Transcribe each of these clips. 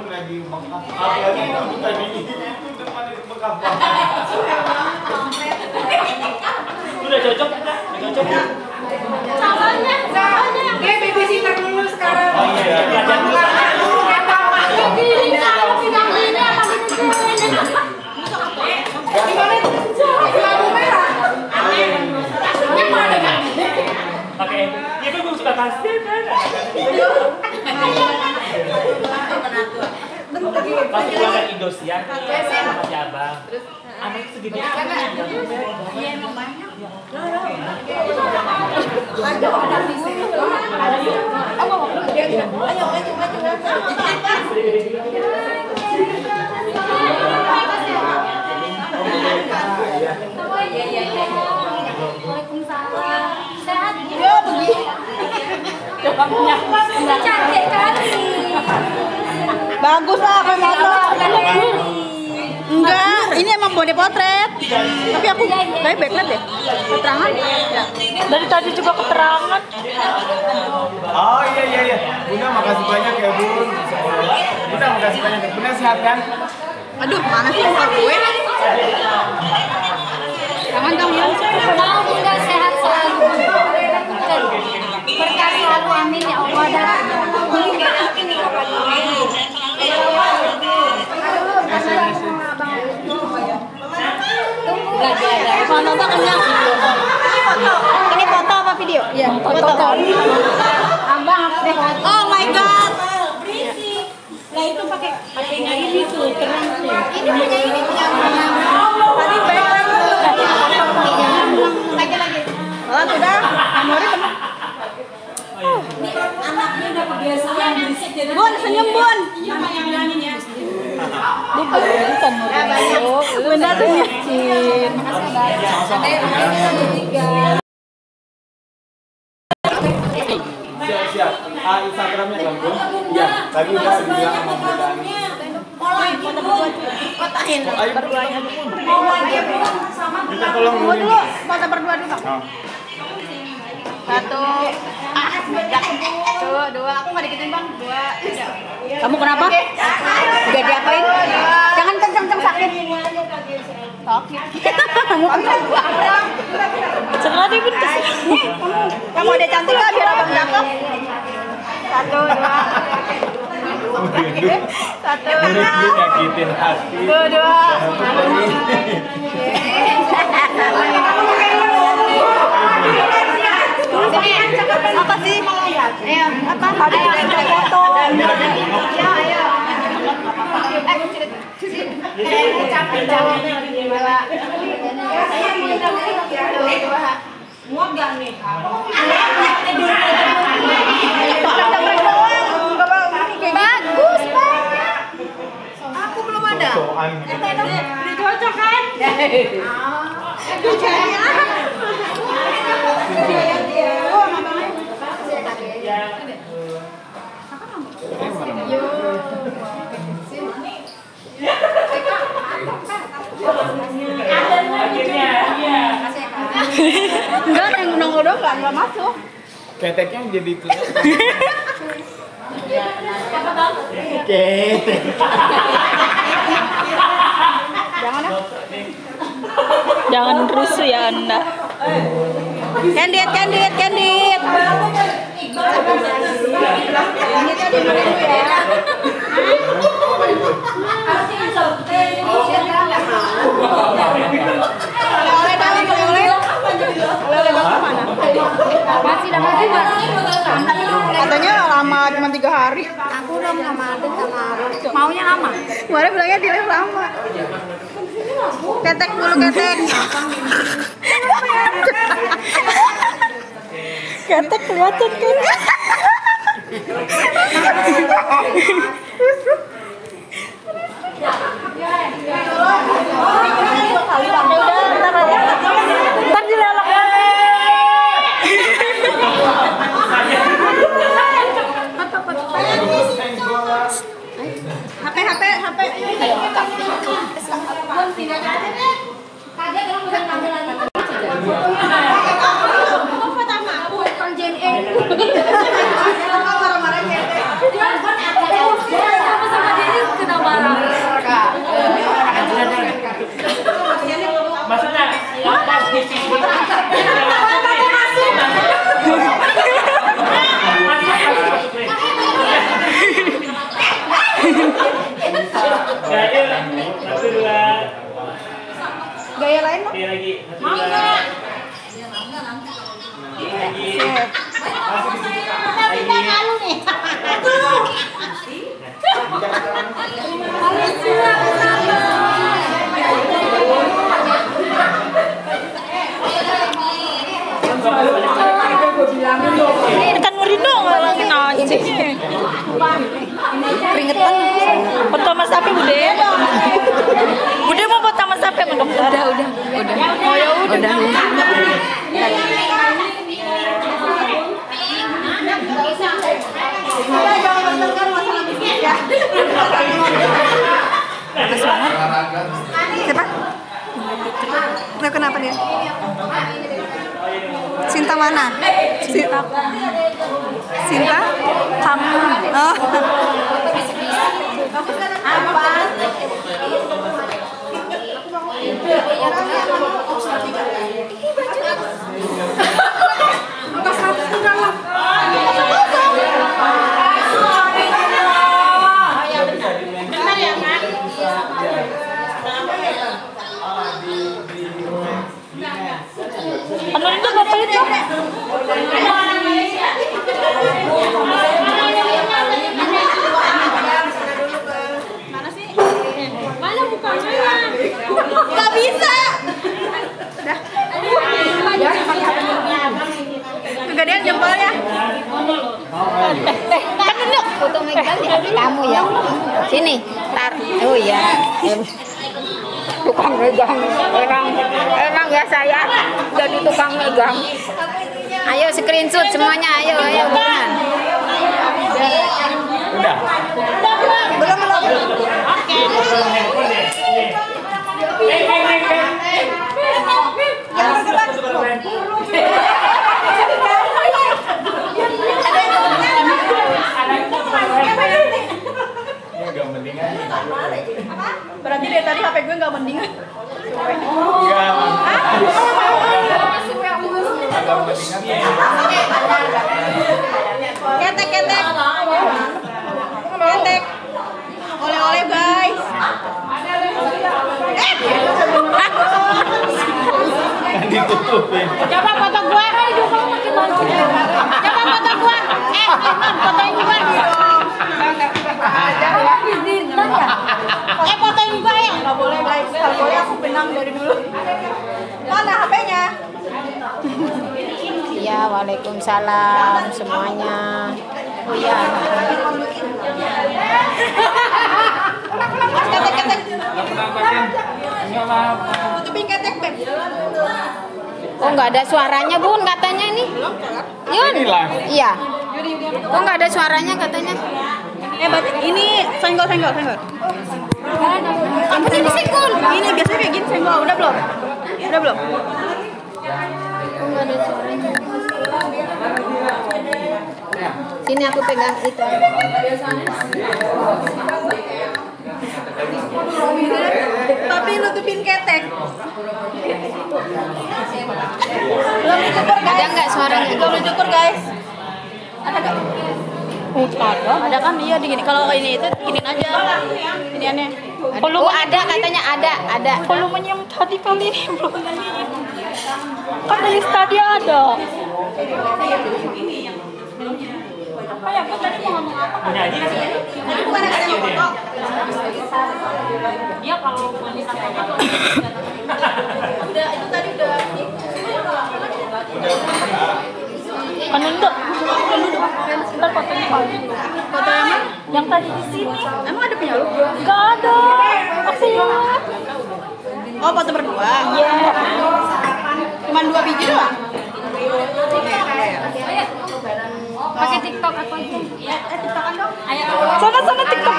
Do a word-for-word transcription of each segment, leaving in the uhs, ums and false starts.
lagi bengkak. Apalagi itu tadi itu depan itu bengkak. Udah cocok, udah cocok ya. Salahnya, salahnya. Oke, babysitter dulu sekarang. Oh iya, belajar dulu. Ini kalau pinang ini apa ini? Gimana itu? Lampu merah. Rasanya mana kan? Oke, ya kan gue suka kasih kan. Pas pulang ke Indosiar, sama si Abang. Anak segede apa? Iya emang banyak. Ada ada di sini. Apa mau? Ayo maju maju Iya iya iya. Waalaikumsalam. Sehat? Ya begini. Coba punya. Cantik kali. Bagus lah kan motor. Enggak, ini emang body potret. Tapi aku kayak backlight deh. Keterangan. Dari tadi juga keterangan. Oh iya iya iya. Bunda makasih banyak ya Bun. Bunda makasih banyak. Bunda sehat kan? Aduh, mana sih muka gue? Jangan dong ya. Mau Bunda sehat selalu. Berkah selalu amin ya Allah. Ini Mana tak kenyang? Ini foto apa video? Iya, foto. Abang aku Oh my god. Lah itu pakai pakainya ini tuh keren sih. Ini punya ini punya. Tadi backlight lagi lagi. Oh, sudah. Memori penuh. Anaknya udah kebiasaan berisik jadi. Bun, senyum Bun. Bukan mau. Bunda tuh nyicin. Siap siap. Ah Instagramnya kan Bun? Iya. Tadi udah dibilang sama Bunda. Kotain berduanya. Kita tolong Gua nulis. dulu foto berdua dulu. Oh. Satu, ah, tuh, dua. Aku nggak dikitin bang, dua. Kamu kenapa? Gak diapain? Jangan kenceng-kenceng sakit. Sakit. Kamu sengaja pun kesini. Kamu ada cantik nggak biar abang cakep? Satu, dua. Satu, Murid lu dua. nyakitin hati. Dua, dua. Apa sih? Ayo, apa? Ayo, ayo foto. Ayo, ayo. Eh, sini. Eh, capek, capek. Dua. Dua. Muat gak nih? Bagus, Pak. Aku belum ada. Soan. Udah cocok kan? Enggak, yang nongol dong enggak enggak masuk. Keteknya jadi kelihatan. Ketek. Jangan ya. Jangan rusuh ya Anda. Candid, candid, candid. Ini tadi dulu ya. Oleh dalam oleh. Oleh mana? Masih dapat juga. Katanya lama cuma tiga hari. Aku udah sama Adit sama maunya lama. Kemarin bilangnya di live lama. Ketek dulu ketek. Ketek kelihatan kan? Ntar dilelak. H P H P H P. Bun pindah aja deh. Kaget orang udah ngambil lagi. Kok foto sama aku? Kang Jen E. Marah-marah ketek. Dia kan ada sama sama dia lain dong. Ini lagi. Mau nggak? Tapi tak malu nih. Kan Nurino ngalangin aja. Keringetan. Foto Mas Api Bude. Bude mau foto Mas Api sama dokter. Udah, udah. Udah. Oh ya udah. Mas banget. Siapa? Nggak kenapa dia? Sinta mana? Sinta. Sinta? Kamu. Oh. Apa? Ano itu bapak itu? Mana sih? Mana bukannya? Gak bisa. Udah. Kegedean jempolnya. Eh, kan duduk. Foto Megan di hati kamu ya. Sini, tar. Oh iya. Tukang megang. Emang emang ya saya jadi tukang megang. Ayo screenshot semuanya, ayo, ayo bukan. Udah. Belum belum. Oke. Ini udah mendingan. Berarti dari tadi H P gue nggak mendingan. Enggak. Agak mendingan. Ketek ketek. Ketek. Oleh-oleh guys. Eh. Ditutupin. Coba foto gua. Aduh, kamu makin malu. Coba foto gua. Eh, Iman, fotoin gua. Eh, fotoin gua ya. Nggak boleh guys. Kalau boleh aku benang dari dulu. Mana H P-nya? Iya, waalaikumsalam semuanya. Oh iya. Ketek ketek. Tutupin ketek Beb. Oh, nggak ada suaranya, Bun, katanya nih. Yun. Inilah. Iya. Kok nggak ada suaranya katanya? Eh, berarti ini senggol senggol senggol. Apa ini sikul? Ini biasanya kayak gini senggol. Udah belum? Udah belum? Kok nggak ada suaranya? Sini aku pegang itu. Tapi nutupin ketek. Belum dicukur guys. Ada nggak suaranya? Belum dicukur guys. Ada nggak? Ada. Ada kan? Iya digini. Kalau ini itu gini aja. Ini aneh. Oh, ada katanya ada, ada. Volumenya yang tadi kali ini belum. Kan dari tadi ada. Apa ya? Kan tadi mau ngomong apa? Menyanyi kan sih? Tadi bukan ada yang foto. Iya, kalau wanita kayak gitu. Udah itu tadi udah. Kan untuk ntar fotonya kali. Foto yang mana? Yang tadi di sini. Emang ada punya lu? Gak ada. Apa ya? Oh, foto berdua. Iya. Cuman dua biji doang. Pakai TikTok aku aja. Eh, tiktokan dong. Ayo. Sana sana tiktok.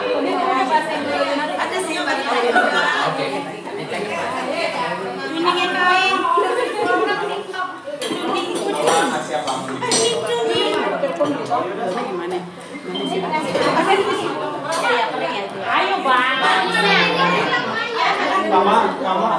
Ini Ayo bang. Mama, mama.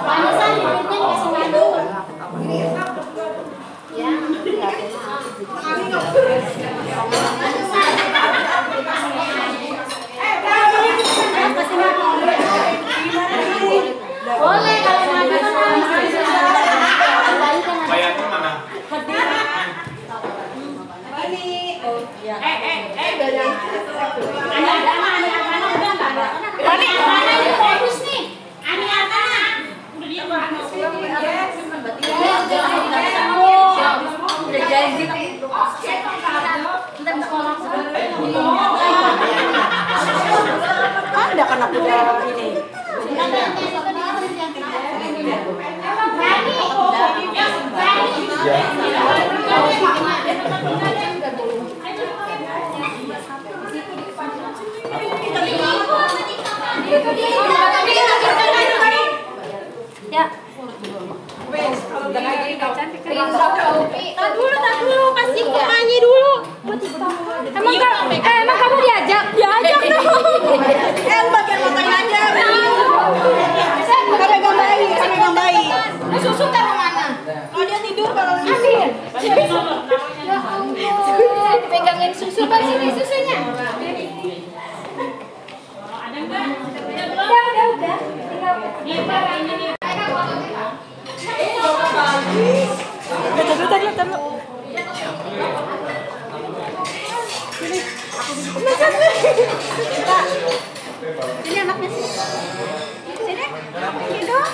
Boleh kalau mau Bayarnya mana? Eh eh eh. Ada ada mana mana udah enggak ada. Tadi mana ini fokus nih. Ani apa? Udah dia mana? Udah janji tapi ada kan aku ini. Ya. Tak dulu, tak dulu, kasih mamanya dulu. Emang kamu, eh, emang kamu diajak? Diajak dong. Eh, bagian matanya aja. Kami gambai, kami gambai. Susu taruh mana? Oh, dia tidur kalau ambil. Ya Allah, pegangin susu pas sini susunya. Ada enggak? Udah, udah, udah. Tinggal ini. Tadi tadi tadi. Sini anaknya sini. Sini. Sini dong.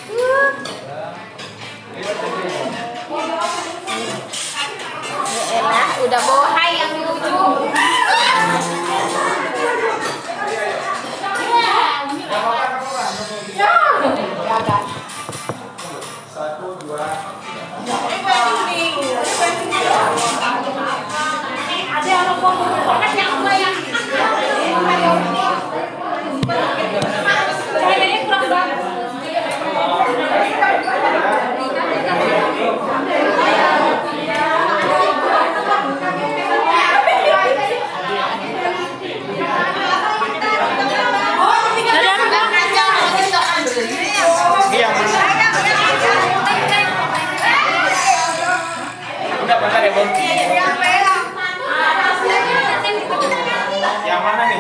Ya elah, udah bohai yang di ujung. Satu, dua. Ada yang mau banget yang gue yang kayaknya kurang banget. Ini yang mana? Udah bentar ya, Bang. Yang mana nih?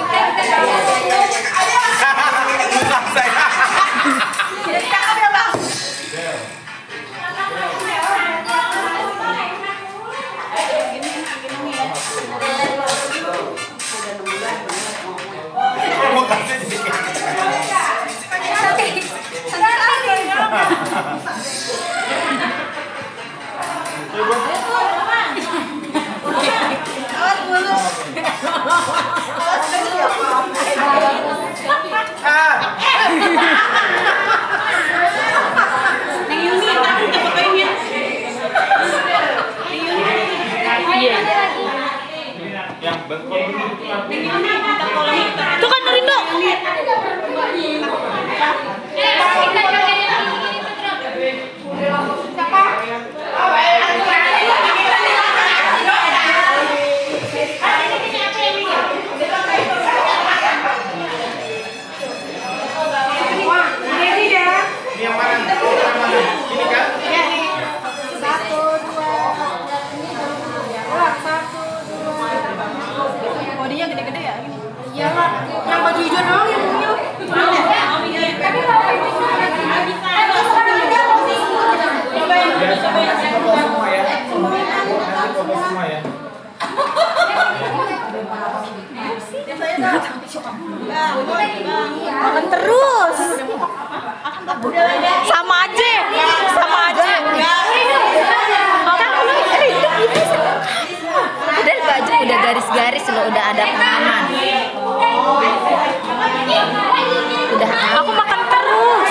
Bukan saya. Yang bengkok Itu kan Rindo. ini yang mana? Yang mana? Ini kan? Satu, dua. Satu, dua. Bodinya gede-gede ya? Iya lah. Yang baju hijau doang yang punya. Tapi kalau ini bisa. Semua ya. Semua ya. Makan terus. Sama aja. Sama aja. Udah baju udah garis-garis loh, udah ada pengaman. Udah Aku makan terus.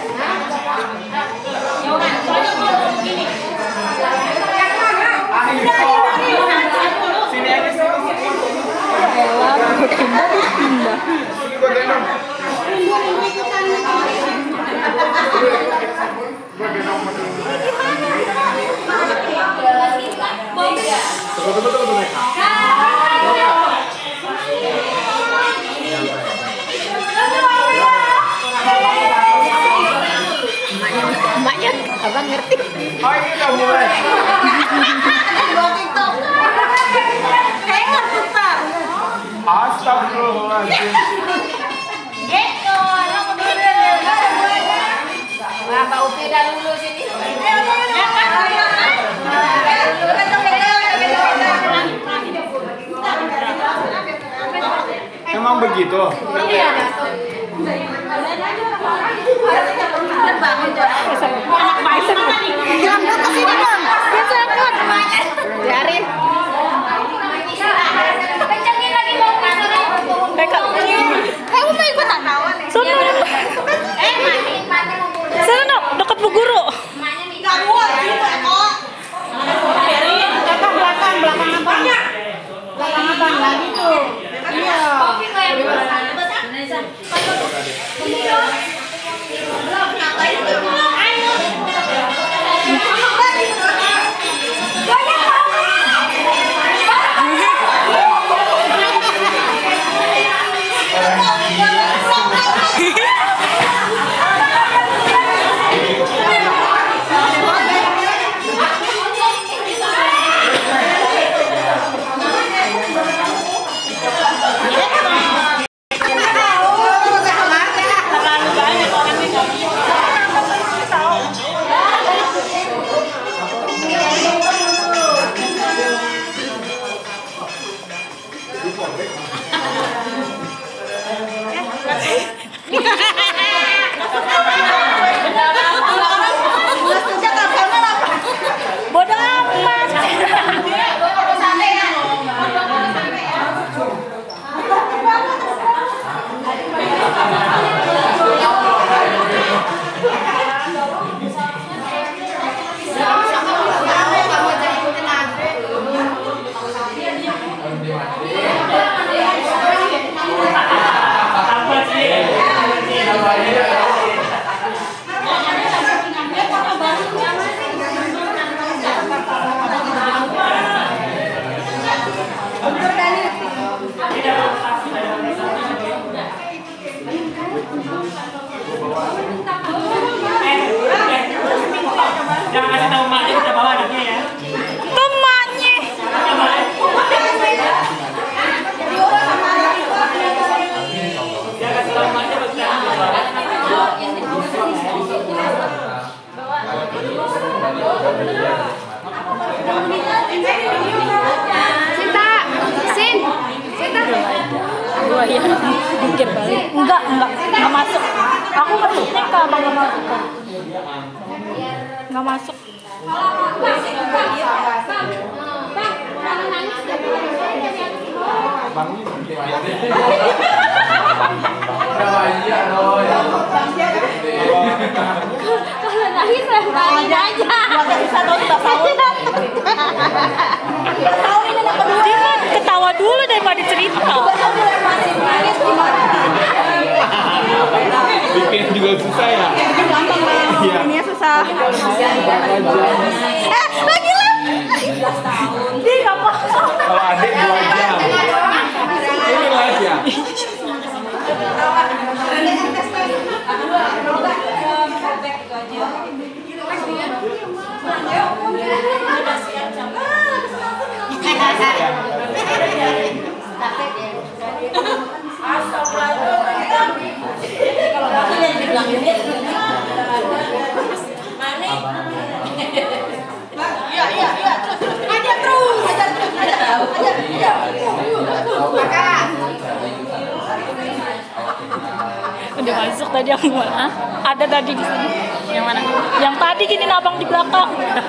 Akhirnya Emaknya, abang ngerti. Oh ini udah mulai. Astagfirullahaladzim. Pak Upi udah lulus ini. Emang begitu? Biarin. Kamu mau ikutan? Sono. Sono, dekat Bu Guru. Belakang, belakang, belakang abang. Belakang abang lagi tuh. Iya. Bodoh amat. Jangan kasih tahu maknya kita bawa anaknya ya. Temannya. Jangan kasih tahu maknya Sinta, Sin, Sinta. Gua ya dikit balik. Enggak, enggak, enggak masuk. Aku maksudnya ke abang nggak masuk. Nggak masuk. Kalau nangis lemparin aja. Bisa tahu tidak tahu. Dia mah ketawa dulu daripada cerita. Bikin juga susah ya? Gampang lah. Iya. Ini susah. Eh, lagi lem. Dia nggak masuk. Kalau adik dua jam. Ini lah ya. Iya, iya, iya. Aja terus, aja terus, aja, aja, aja. Udah masuk tadi yang mana? Ada tadi di sini. Yang mana? Yang tadi gini abang di belakang.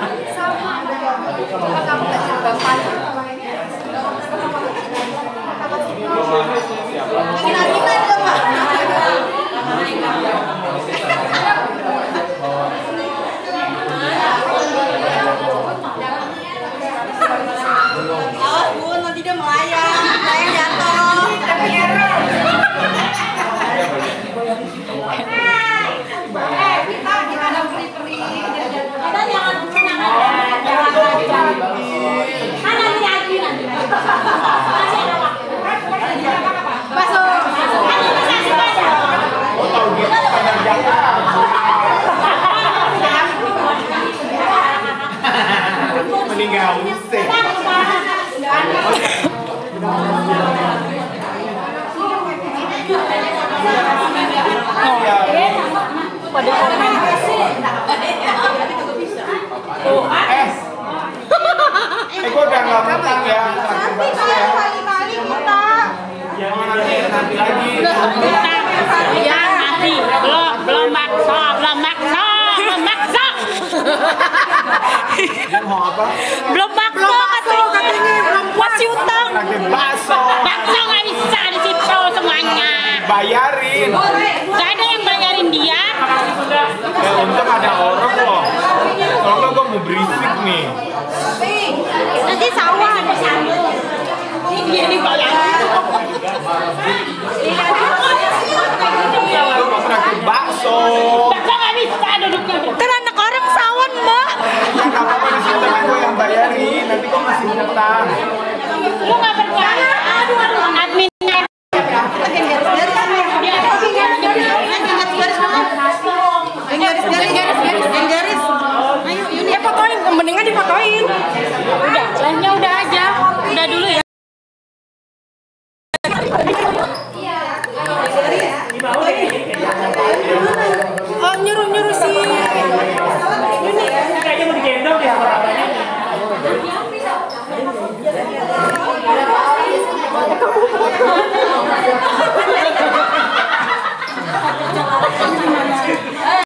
Awas Bun, nanti dia melayang, melayang jatuh. Kita jangan jangan jangan Eh, eh gue udah nggak ngutang ya. Nanti kalau kali-kali ngutang. Oh, nanti nanti lagi. Ya nanti belum belum maksa belum maksa belum maksa Dia mau apa? belum maksa katanya belum masih utang Lagi bakso. bakso nggak bisa di situ semuanya Bayarin. nggak ada yang bayarin dia Ya untung ada orang loh. Kalau nggak gue mau berisik nih. Nanti sawan. ini bayarin Gue mau traktir bakso. bakso nggak bisa duduknya kan anak orang sawan mbak Ya nggak apa-apa di situ kan gue yang bayarin. Nanti gue masih ngutang. lu nggak percaya aduh aduh adminnya Garis-garis. Ayo, Yuni. Eh, fotoin. Mendingan difotoin. udah lainnya udah aja udah dulu ya Oh, nyuruh-nyuruh si Yuni. Kayaknya mau digendong ya apa-apanya.